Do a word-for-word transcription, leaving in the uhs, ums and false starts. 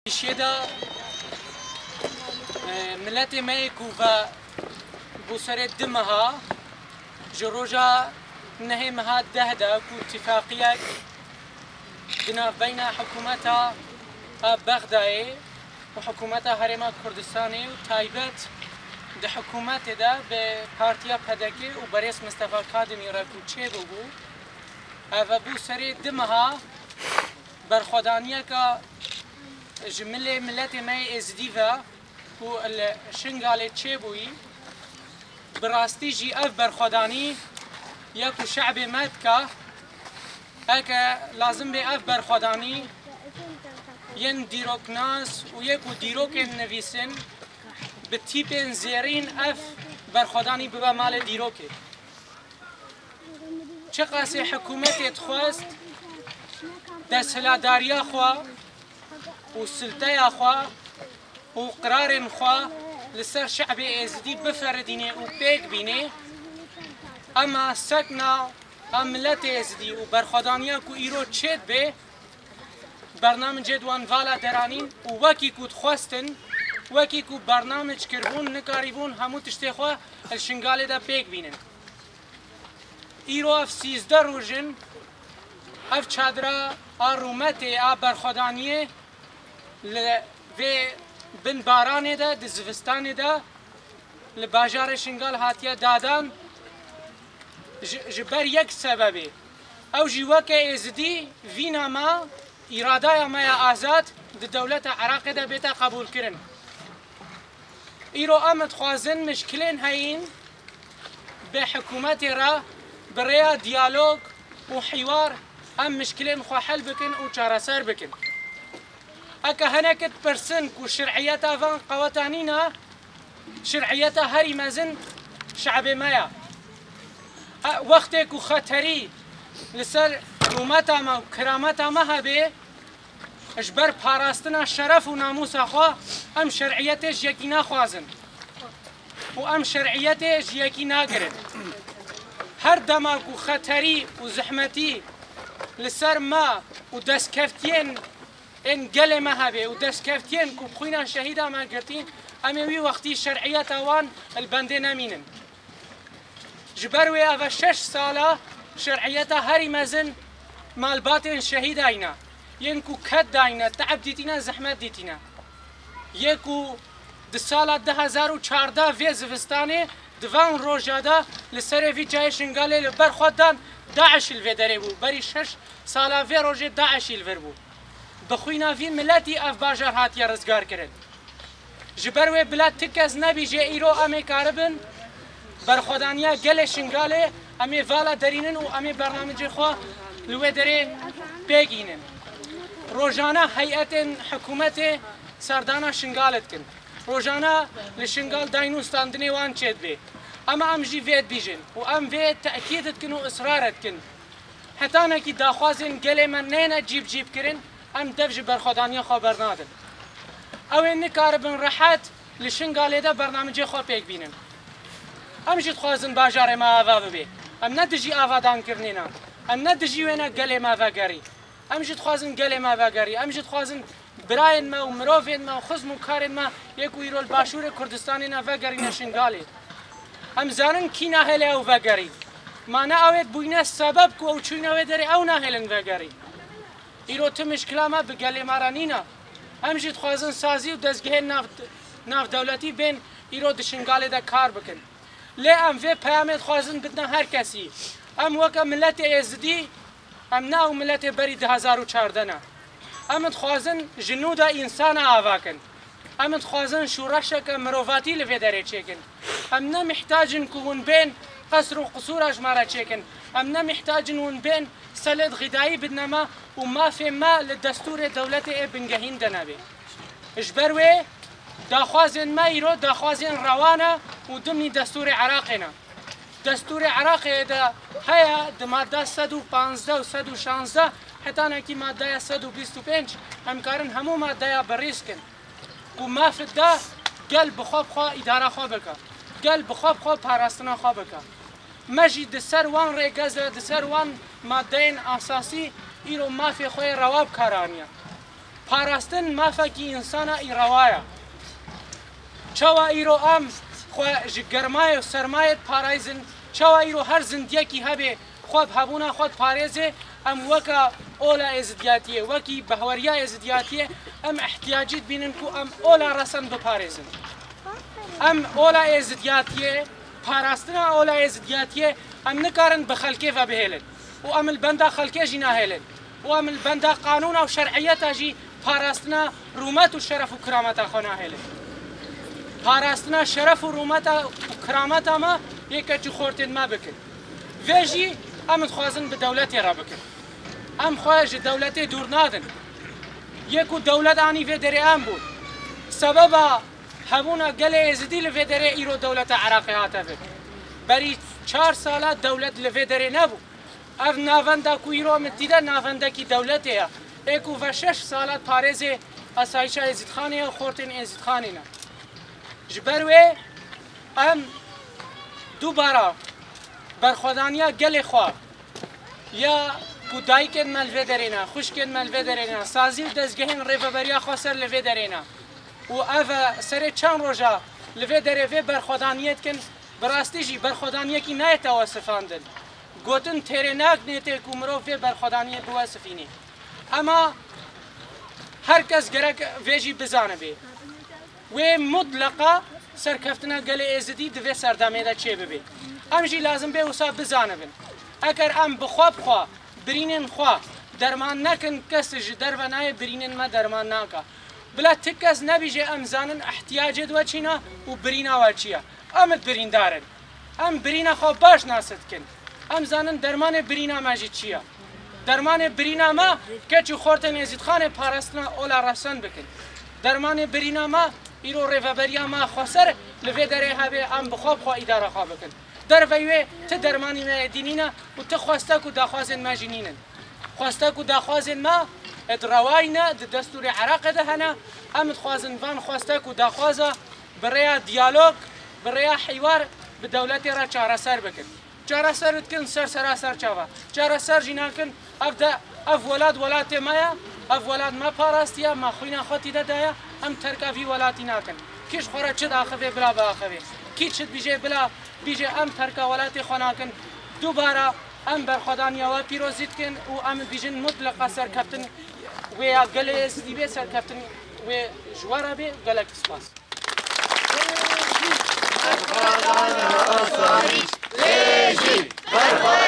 شيدا ملت مايكو و بوسرة دمها جروجا نهمها دهدا كو اتفاقية بنا بين حكومتها بغداد وحكومتها هرما كردستاني وتايبت ده حكومت ده بپارتیا پدکی و بريس مصطفى كاظمی راكو چه بو و بوسرة دمها برخدانية کا جمله ملت ما ازدیفا و الشنغال تشيبوي براستي جي اف برخداني ياكو شعب ماتكا هكا لازم بي اف برخداني ين ديروك ناس و ياكو ديروك نفيسن بتيبين زيرين اف برخداني ببا مال ديروكي چقاسي حكومتي تخواست دسلا داريا خوا وسلطة خوا وقرار خوا لسر شعب ازدي بفردينه وبيك بينه اما سكنا ملت ازدي وبرخدانيا كو ايرو تشد به برنامج دوان فالا درانين ووكي كو تخواستن وكي كو برنامج كربون نكاريبون همو تشتي خوا الشنغالي دا بيك بينن ايرو اف سيزده روجن اف چادرا ارومتي ا برخدانيه ل في بن بارانه ده د زوستانه ده لباجار شنغال هاتيه دادان جبر یک سببه او جوکه ازدی وینا ما اراده ما آزاد د دولت عراق ده بيتا قبول کرن ایرو امد خوازن مشکلین هین به حکومت را برای دیالوگ و حوار ام مشکلین خو حل بکن و چارەسەر بکن اكا هناكت برسن كو شرعيتا فان قواتانينا شرعيتا هاري مازن شعب مايا وقتك كو خطري لسر رومتا ما وكرامتا ما هبه اجبر باراستنا شرف و ناموس اخوا ام شرعيتش يكي ناخوازن و ام شرعيتش يكي ناقرن هر دما كو خطري و زحمتي لسر ما و دسكفتين ان قل ما هبه و دسكفتين كو بخوينا شهيدا ما قرتين اموي وقتي شرعية وان البندي نامينن جبروي افا شش سالة شرعية هاري مازن مال باطن شهيدا اينا ينكو كد داينا تعب ديتينا زحمت ديتينا يكو د سالة ده هزار و چارده في زفستاني دوان روجادا لسر في جاي شنغالي لبر خودان داعش الفيدري بو بري شش سالة في روجي داعش الفربو بخوينا في ملاتي اف باجار هاتيا رزگار کرد جبروي بلاد تكز نبي جي ايرو امي كاربن برخدانيا گل شنغالي امي فالا درينن و امي برنامج خو لو دري بيگينن روجانا هيئه حكومه سردانا شنغالت كن روجانا لشنغال داينوستاندني وان چيد بي اما ام جي فيت بيجن و ام فيت تاكيدت كن و اصرارت كن حتى انا كي داخوازن گل من نينا جيب جيب كرن ام دفج برخدانيا خبر نادن او ان كاربن راحت لشنغالي ده برنامج خو بيك بينن ام جيت خوازن باجار ما افا بي ام ندجي افادان كرنينا ام ندجي وينا قلي ما فاقري ام جيت خوازن قلي ما فاقري ام جيت خوازن براين ما ومروفين ما وخزم وكارن ما يكو يرو الباشور كردستاني نا فاقري نشنغالي ام زانن كينا هلي او فاقري ما نا اويت بوينا السبب كو او چوينا ويدري او نا هلن فاقري ایرو تو مشکل ما بگلی مارانینا همجید خوازن سازی و دزگه ناف ناف دولتی بین ایرو دشنگاله دا کار بکن لی ام وی پیامت خوازن بدنا هر کسی ام وکا ملت ازدی ام ناو ملت بری ده هزار و چارده نا ام خوازن جنود انسان آواکن ام خوازن شورشک مروفاتی لفی داره چیکن ام نه محتاجن کون بین قصر و قصورش مارا چیکن ام نه محتاجن ون بین سلد غذائي بدنما وما في ما للدستور دولتي بنجهين دنابي اجبروي داخوازن ما يرو داخوازن روانه ودمني دستور عراقنا دستور عراقي دا هيا د ماده صد و پانزده و صد و شانزده حتى انا كي ماده صد و بیست و پنج همکارن همو ماده بريسكن وما في دا قال بخوب خو اداره خو بك قال بخوب خو پاراستنا خو بك مجي د سر وان ريگز د سر وان مادين اساسي ایرو مافی خوی رواب کارانیا پاراستن مافکی انسانا ایروایه چاوا ایرو ام خو گرمای و سرمایت پارایزن چاوا ایرو هر زندگی هبه خواب هبونا خود پارێزێ ئەم وەکە ئۆلا ئێزدیاتیە وەکی بەهوەریا ئێزدیاتیە ئەم احتیاجیت بینن و ئەم ئۆلا ڕەسەن بپارێزن ئەم ئۆلا ئێزدیاتیە پاراستنا ئۆلا ئێزدیاتیە ئەم نکارن بە خەلکێڤە بهێلن و ئەم البەندا خەلکێژی ناهێلن و ئەم البەندا قانونا و شەرعیەتاژی پاراستنا ڕوومەت و شەرەف و کرامەتا خۆ ناهێلن پاراستنا شەرەف و ڕوومەتە و کرامەتەمە یەکەکی خۆرتێن ما بکرد vêjî em dixwazin bi dewletê re bikin. Em xwe ji dewletê dûr nadin. Yek û dewlet anî vê derê em bûn. Sebeba hebûna gelê êzidî li vê derê îro dewleta Iraqê hate vir. Berî çar sala dewlet li vê derê nebû. Ev navenda ku îro min dîde navendekî dewletê ye. Êk û ve şeş salat parêzê asayişa êzîdxanê ye xortên êzîdxanê ne. Ji ber wê em dubara برخوادانیا گل خوا یا کودایکن ملوه درینه خوشکن ملوه درینه سازی و دزگهین ریفبریا خسر لوه درینه و او سر چند روزا لوه دره برخوادانیت کن براستی جی برخوادانیه کی نه توصفاندن گوتن ترناک نیته کومرو و برخوادانیه بوصفینی اما هر کس گرک ویجی بزانه بی و مطلقا سرکفتنا گل ازدی دوی سردامه دا چه ببی ام جی لازم به وسا بزانبن اگر ام بخواب خوا برینن خوا درمان نکن کس ج درونای برینن ما درمان ناکا بلا تکس نبیجه ام زانن احتیاج دو چینا و برینا و چیا ام برین دارن ام برینا خوا باش ناست کن ام زانن درمان برینا ماجی چیا درمان برینا ما کچو خورتن ازیدخان پاراستنا اولا رسن بکن درمان برینا ما ایرو ریفبریا ما خسر لوی دره هبه ام بخواب خوا اداره خوا بکن در ویوه ته درمانی ما دینینا و ته خواسته کو داخوازن ما جنینن خواسته کو داخوازن ما ادرواینا د دستور عراق ده هنا ام خوازن وان خواسته کو داخوازه بریا دیالوگ بریا حوار به دولت را چاره سر بکن چاره سر کن سر سر سر چاوا چاره سر جینا کن اف ده اف ولاد ولات ما اف ولاد ما پاراستیا ما خوینا خاطی ده دایا ام ترکاوی ولاتی ناکن کیش خورا چه داخوه بلا باخوه کی چت بیجه بلا بیجه ام ترکا ولاتی خناکن دوباره ام برخدانیا و پیروزیت کن و ام بیجن مطلقا سرکفتن و یا گله سدیبه سرکفتن و جواره به گلک سپاس برخدان آسایش لیجی برخدان